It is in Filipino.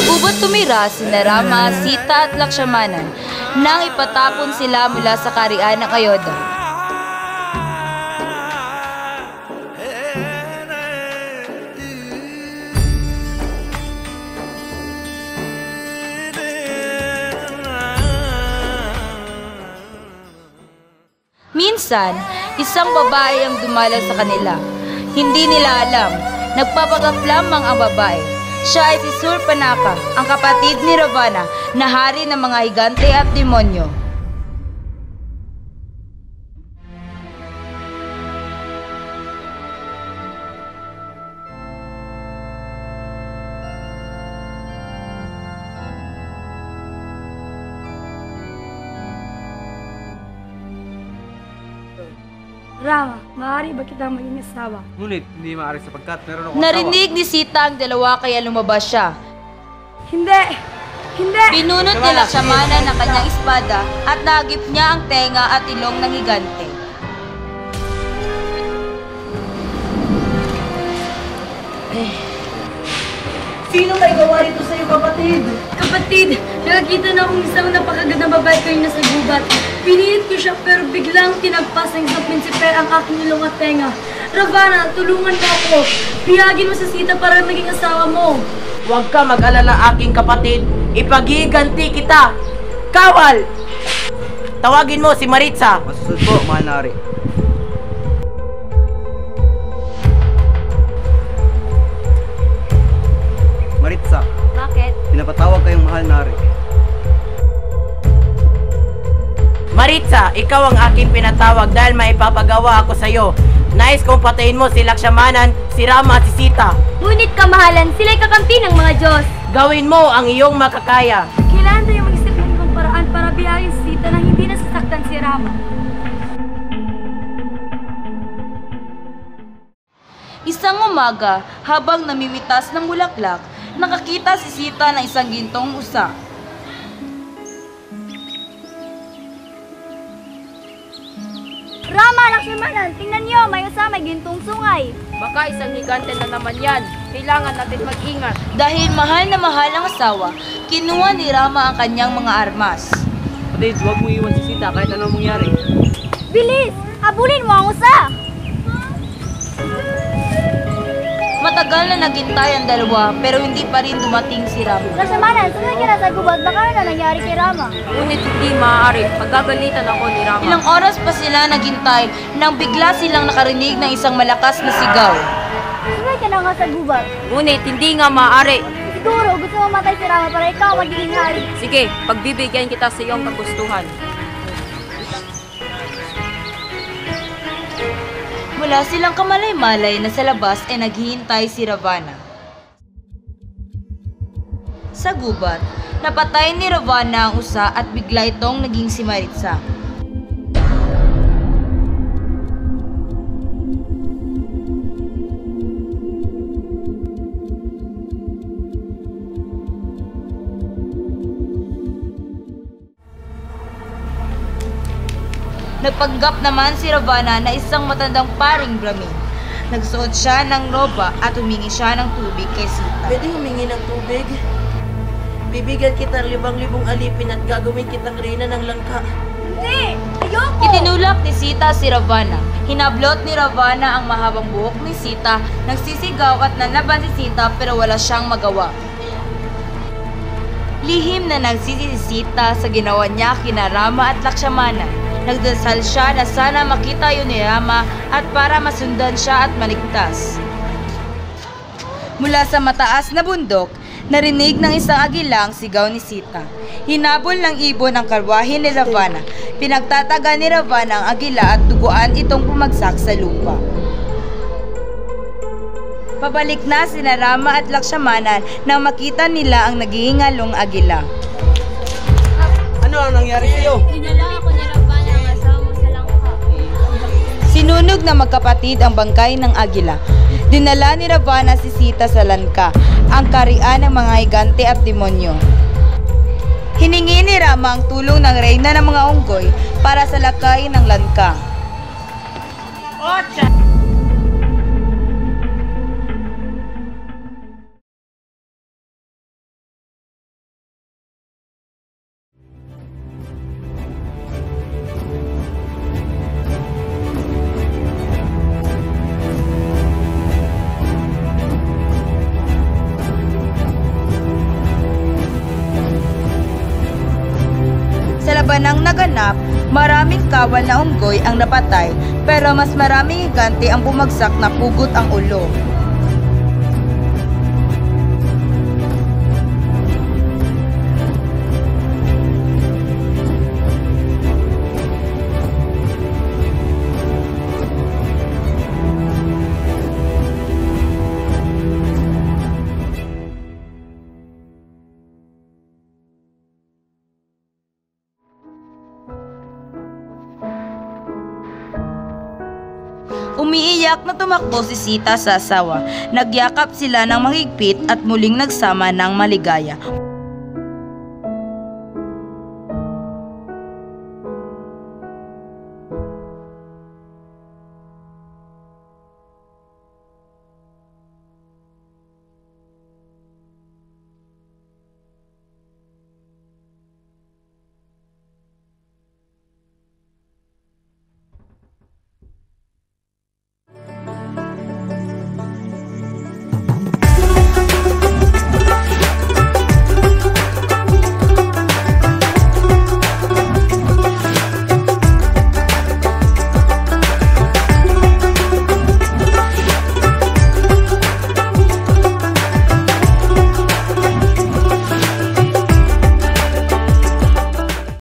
Ubot tumira sina Rama, Sita at Lakshmana nang ipatapon sila mula sa kaharian ng Ayodhya. Minsan, isang babae ang dumala sa kanila. Hindi nila alam, nagpapanggap lamang ang babae. Siya ay si Surpanaka, ang kapatid ni Ravana na hari ng mga higante at demonyo. Rama, maaari ba kita maging asawa? Ngunit hindi maaari sapagkat meron akong Narinig ni Sita ang dalawa kaya lumabas siya. Hindi! Hindi! Binunot ni Lakshmana ng kanyang espada at nagip niya ang tenga at ilong ng higante. Sino may gawa nito sa'yo, kapatid? Kapatid, nakakita na akong isang napakagandang babae kayo nasa gubat. Pinilit ko siya pero biglang tinagpas ng isang prinsipe ang aking ilong at tenga. Ravana, tulungan mo ako. Biyagin mo sa Sita para maging asawa mo. Huwag ka mag-alala, aking kapatid. Ipagiganti kita. Kawal! Tawagin mo si Maritza. Masusunod po, mahal na hari. Maritza, Bakit? pinapatawag kayong mahal na hari. Maritza, ikaw ang aking pinatawag dahil may ipapagawa ako sa'yo. Nais kong patayin mo si Lakshmanan, si Rama at si Sita. Ngunit kamahalan, sila'y kakampi ng mga Diyos. Gawin mo ang iyong makakaya. Kailangan tayo mag-isip ng ibang paraan para biyagin si Sita na hindi nasasaktan si Rama. Isang umaga, habang namimitas ng bulaklak, nakakita si Sita ng isang gintong usa. Rama, Lakshmanan, tingnan niyo, may usa, may gintong sungay. Baka isang higante na naman yan. Kailangan natin mag-ingat. Dahil mahal na mahal ang asawa, kinuha ni Rama ang kanyang mga armas. Kapatid, huwag mo iwan si Sita kahit anong mangyari. Bilis! Habulin mo ang usa! Matagal na naghintay ang dalawa pero hindi pa rin dumating si Rama. Lakshmanan, sunod ka na sa gubat, baka na nangyari kay Rama. Ngunit hindi maaari. Pagagalitan ako ni Rama. Ilang oras pa sila naghintay nang bigla silang nakarinig ng isang malakas na sigaw. Sunod ka na nga sa gubat. Ngunit hindi nga maaari. Siguro, gusto mo matay si Rama para ikaw magiging hari. Sige, pagbibigyan kita sa iyong kagustuhan. Mula silang kamalay-malay na sa labas ay naghihintay si Ravana. Sa gubat, napatay ni Ravana ang usa at bigla itong naging si Maritza. Nagpanggap naman si Ravana na isang matandang paring Brahmin. Nagsuot siya ng roba at humingi siya ng tubig kay Sita. Pwede humingi ng tubig? Bibigyan kita ng 5,000 alipin at gagawin kitang reyna ng langka. Hindi! Ayoko! Itinulak ni Sita si Ravana. Hinablot ni Ravana ang mahabang buhok ni Sita, nagsisigaw at nanlaban si Sita pero wala siyang magawa. Lihim na nagsisi si Sita sa ginawa niya kina Rama at Lakshmana. Nagdasal siya na sana makita yun ni Rama at para masundan siya at maligtas. Mula sa mataas na bundok, narinig ng isang agilang sigaw ni Sita. Hinabol ng ibon ang karwahe ni Ravana. Pinagtataga ni Ravana ang agila at duguan itong bumagsak sa lupa. Pabalik na sina Rama at Lakshmana nang makita nila ang naghihingalong agila. Ano ang nangyari sa'yo? Dinala ako ni Ravana ang asawa mo sa langka. Sinunog na magkapatid ang bangkay ng agila. Dinala ni Ravana si Sita sa Lanka, ang karian ng mga higante at demonyo. Hiningi ni Rama ang tulong ng reyna ng mga unggoy para sa lakay ng Lanka. Maraming kawal na unggoy ang napatay, pero mas maraming higante ang bumagsak na pugot ang ulo. Umiiyak na tumakbo si Sita sa asawa. Nagyakap sila ng mahigpit at muling nagsama ng maligaya.